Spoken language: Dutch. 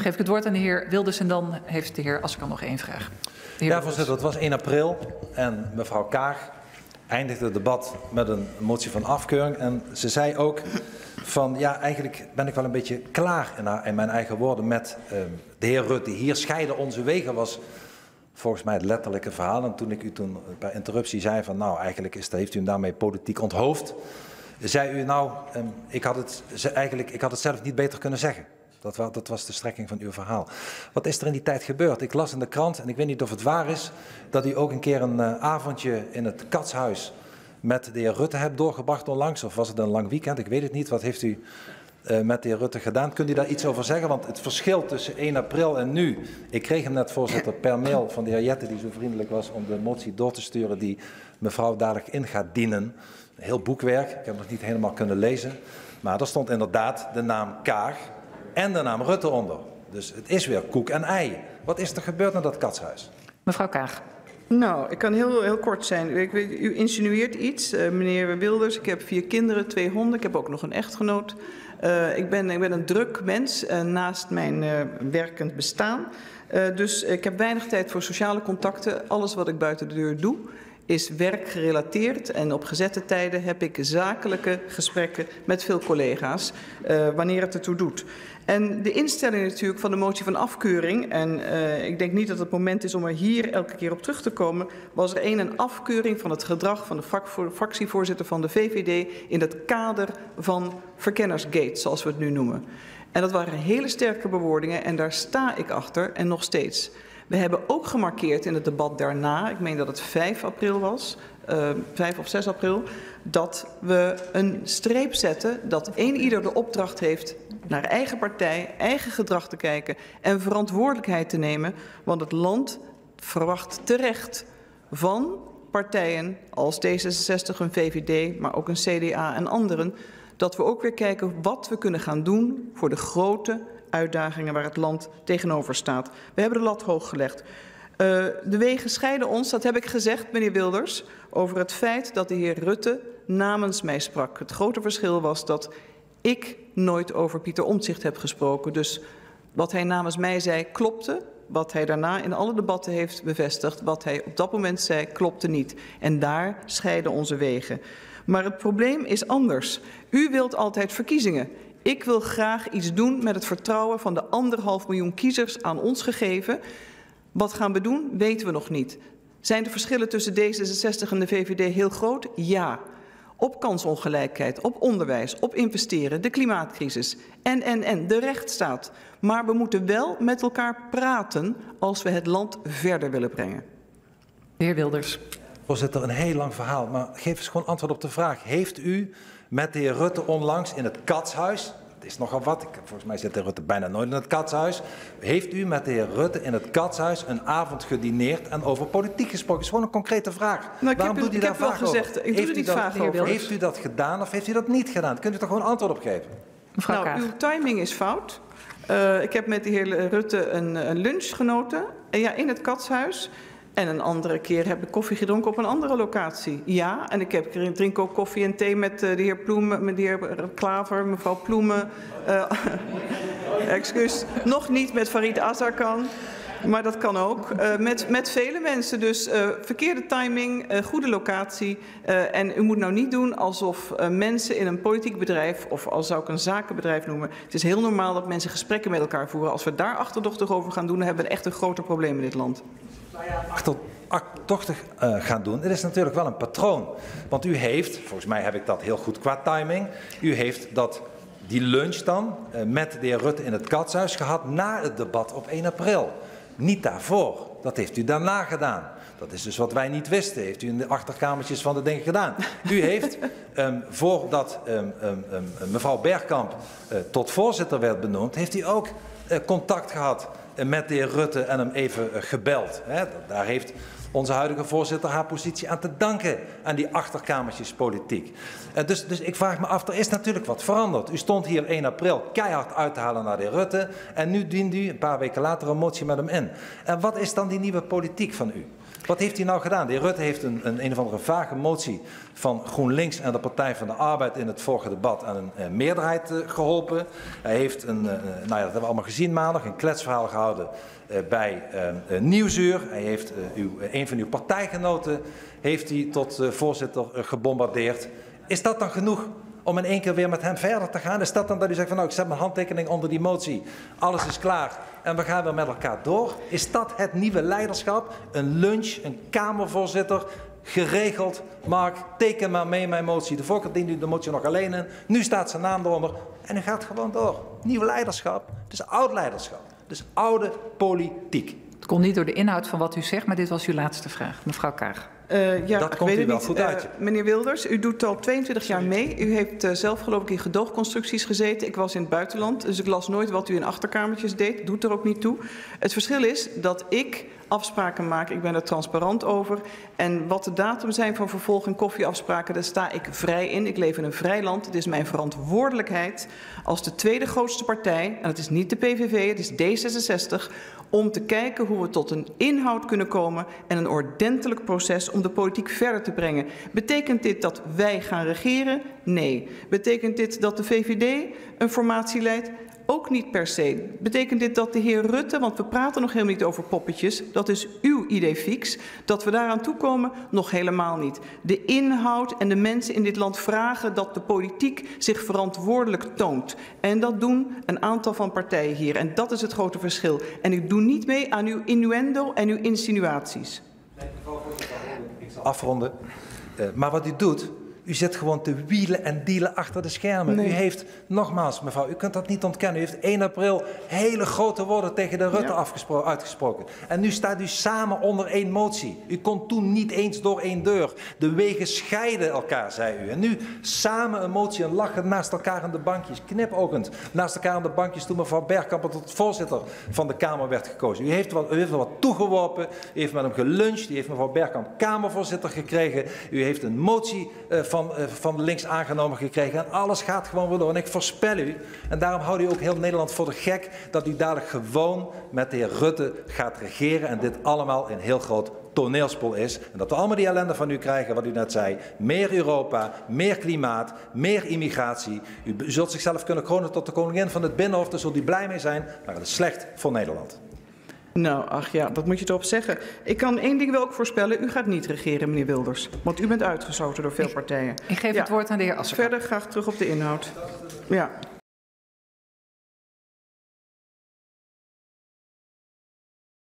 geef ik het woord aan de heer Wilders en dan heeft de heer Assekan nog één vraag. Ja, voorzitter, het was 1 april en mevrouw Kaag eindigde het debat met een motie van afkeuring. En ze zei ook van, ja, eigenlijk ben ik wel een beetje klaar in mijn eigen woorden met de heer Rutte. Hier scheiden onze wegen was volgens mij het letterlijke verhaal. En toen ik u bij interruptie zei van, nou, eigenlijk heeft u hem daarmee politiek onthoofd. Zei u, nou, ik had het zelf niet beter kunnen zeggen. Dat was de strekking van uw verhaal. Wat is er in die tijd gebeurd? Ik las in de krant, en ik weet niet of het waar is, dat u ook een keer een avondje in het Katshuis met de heer Rutte hebt doorgebracht onlangs. Of was het een lang weekend? Ik weet het niet. Wat heeft u met de heer Rutte gedaan? Kunt u daar iets over zeggen? Want het verschil tussen 1 april en nu. Ik kreeg hem net, voorzitter, per mail van de heer Jette, die zo vriendelijk was om de motie door te sturen die mevrouw dadelijk in gaat dienen. Een heel boekwerk. Ik heb het nog niet helemaal kunnen lezen. Maar daar stond inderdaad de naam Kaag en de naam Rutte onder. Dus het is weer koek en ei. Wat is er gebeurd in dat Katshuis? Mevrouw Kaag. Nou, ik kan heel kort zijn. U insinueert iets, meneer Wilders. Ik heb 4 kinderen, 2 honden. Ik heb ook nog een echtgenoot. Ik ben een druk mens naast mijn werkend bestaan. Dus ik heb weinig tijd voor sociale contacten. Alles wat ik buiten de deur doe is werkgerelateerd. En op gezette tijden heb ik zakelijke gesprekken met veel collega's, wanneer het ertoe doet. En de instelling natuurlijk van de motie van afkeuring, en ik denk niet dat het moment is om er hier elke keer op terug te komen, was er een afkeuring van het gedrag van de fractievoorzitter van de VVD in het kader van Verkennersgate, zoals we het nu noemen. En dat waren hele sterke bewoordingen en daar sta ik achter en nog steeds. We hebben ook gemarkeerd in het debat daarna, ik meen dat het 5 april was, 5 of 6 april, dat we een streep zetten dat ieder de opdracht heeft naar eigen partij, eigen gedrag te kijken en verantwoordelijkheid te nemen. Want het land verwacht terecht van partijen als D66, een VVD, maar ook een CDA en anderen, dat we ook weer kijken wat we kunnen gaan doen voor de grote uitdagingen waar het land tegenover staat. We hebben de lat hoog gelegd. De wegen scheiden ons, dat heb ik gezegd, meneer Wilders, over het feit dat de heer Rutte namens mij sprak. Het grote verschil was dat ik nooit over Pieter Omtzigt heb gesproken. Dus wat hij namens mij zei klopte. Wat hij daarna in alle debatten heeft bevestigd, wat hij op dat moment zei, klopte niet. En daar scheiden onze wegen. Maar het probleem is anders. U wilt altijd verkiezingen. Ik wil graag iets doen met het vertrouwen van de 1,5 miljoen kiezers aan ons gegeven. Wat gaan we doen, weten we nog niet. Zijn de verschillen tussen D66 en de VVD heel groot? Ja. Op kansongelijkheid, op onderwijs, op investeren, de klimaatcrisis en de rechtsstaat. Maar we moeten wel met elkaar praten als we het land verder willen brengen. De heer Wilders. Voorzitter, een heel lang verhaal, maar geef eens gewoon antwoord op de vraag. Heeft u met de heer Rutte onlangs in het Katshuis, het is nogal wat, volgens mij zit de heer Rutte bijna nooit in het Katshuis, heeft u met de heer Rutte in het Katshuis een avond gedineerd en over politiek gesproken? Dat is gewoon een concrete vraag. Nou, Waarom doet u daar vaak over? Ik doe er niet vaak over. Heeft u dat gedaan of heeft u dat niet gedaan? Kunt u er gewoon antwoord op geven? Mevrouw Kaag. Uw timing is fout. Ik heb met de heer Rutte een lunch genoten in het Katshuis. En een andere keer heb ik koffie gedronken op een andere locatie. Ja, en ik drink ook koffie en thee met de heer Ploemen, met de heer Klaver, mevrouw Ploemen. Excuus, nog niet met Farid Azarkan. Maar dat kan ook. Met vele mensen. Dus verkeerde timing, goede locatie. En u moet nou niet doen alsof mensen in een politiek bedrijf, of al zou ik een zakenbedrijf noemen. Het is heel normaal dat mensen gesprekken met elkaar voeren. Als we daar achterdochtig over gaan doen, dan hebben we echt een groter probleem in dit land. Achterdochtig gaan doen. Het is natuurlijk wel een patroon. Want u heeft, volgens mij heb ik dat heel goed qua timing, u heeft die lunch dan met de heer Rutte in het Katshuis gehad na het debat op 1 april. Niet daarvoor. Dat heeft u daarna gedaan. Dat is dus wat wij niet wisten. Heeft u in de achterkamertjes van de dingen gedaan. U heeft, voordat mevrouw Bergkamp tot voorzitter werd benoemd, heeft u ook contact gehad met de heer Rutte en hem even gebeld. Daar heeft onze huidige voorzitter haar positie aan te danken aan die achterkamertjes politiek. Dus ik vraag me af, er is natuurlijk wat veranderd. U stond hier 1 april keihard uit te halen naar de heer Rutte en nu dient u een paar weken later een motie met hem in. En wat is dan die nieuwe politiek van u? Wat heeft hij nou gedaan? De heer Rutte heeft een of andere vage motie van GroenLinks en de Partij van de Arbeid in het vorige debat aan een meerderheid geholpen. Hij heeft dat hebben we allemaal gezien maandag, een kletsverhaal gehouden bij Nieuwsuur. Hij heeft een van uw partijgenoten heeft hij tot voorzitter gebombardeerd. Is dat dan genoeg om in één keer weer met hem verder te gaan? Is dat dan dat u zegt van nou, ik zet mijn handtekening onder die motie, alles is klaar en we gaan weer met elkaar door? Is dat het nieuwe leiderschap? Een lunch, een Kamervoorzitter, geregeld, Mark, teken maar mee mijn motie. De vorige keer diende u de motie nog alleen in, nu staat zijn naam eronder en u gaat gewoon door. Nieuw leiderschap, het is oud leiderschap, het is oude politiek. Het komt niet door de inhoud van wat u zegt, maar dit was uw laatste vraag. Mevrouw Kaag. Dat komt u wel goed uit. Meneer Wilders, u doet al 22 jaar mee. U heeft zelf geloof ik in gedoogconstructies gezeten. Ik was in het buitenland, dus ik las nooit wat u in achterkamertjes deed. Doet er ook niet toe. Het verschil is dat ik afspraken maak. Ik ben er transparant over. En wat de datum zijn van vervolg- en koffieafspraken, daar sta ik vrij in. Ik leef in een vrij land. Het is mijn verantwoordelijkheid als de tweede grootste partij, en het is niet de PVV, het is D66, om te kijken hoe we tot een inhoud kunnen komen en een ordentelijk proces om de politiek verder te brengen. Betekent dit dat wij gaan regeren? Nee. Betekent dit dat de VVD een formatie leidt? Ook niet per se. Betekent dit dat de heer Rutte, want we praten nog helemaal niet over poppetjes, dat is uw idee fix, dat we daaraan toekomen? Nog helemaal niet. De inhoud en de mensen in dit land vragen dat de politiek zich verantwoordelijk toont. En dat doen een aantal van partijen hier. En dat is het grote verschil. En ik doe niet mee aan uw innuendo en uw insinuaties. Ik zal afronden. Maar wat u doet, u zit gewoon te wielen en dealen achter de schermen. Nee. U heeft, nogmaals mevrouw, u kunt dat niet ontkennen. U heeft 1 april hele grote woorden tegen de Rutte uitgesproken. En nu staat u samen onder 1 motie. U kon toen niet eens door 1 deur. De wegen scheiden elkaar, zei u. En nu samen een motie en lachen naast elkaar in de bankjes. Knipoogend naast elkaar in de bankjes toen mevrouw Bergkamp tot voorzitter van de Kamer werd gekozen. U heeft er wat toegeworpen. U heeft met hem geluncht. U heeft mevrouw Bergkamp Kamervoorzitter gekregen. U heeft een motie van links aangenomen gekregen. En alles gaat gewoon weer door. En ik voorspel u, en daarom houdt u ook heel Nederland voor de gek, dat u dadelijk gewoon met de heer Rutte gaat regeren en dit allemaal een heel groot toneelspel is. En dat we allemaal die ellende van u krijgen, wat u net zei. Meer Europa, meer klimaat, meer immigratie. U zult zichzelf kunnen kronen tot de koningin van het Binnenhof, daar zult u blij mee zijn, maar het is slecht voor Nederland. Nou, ach ja, wat moet je erop zeggen? Ik kan 1 ding wel ook voorspellen. U gaat niet regeren, meneer Wilders. Want u bent uitgesloten door veel partijen. Ik geef het woord aan de heer Assekamp. Verder graag terug op de inhoud. Ja.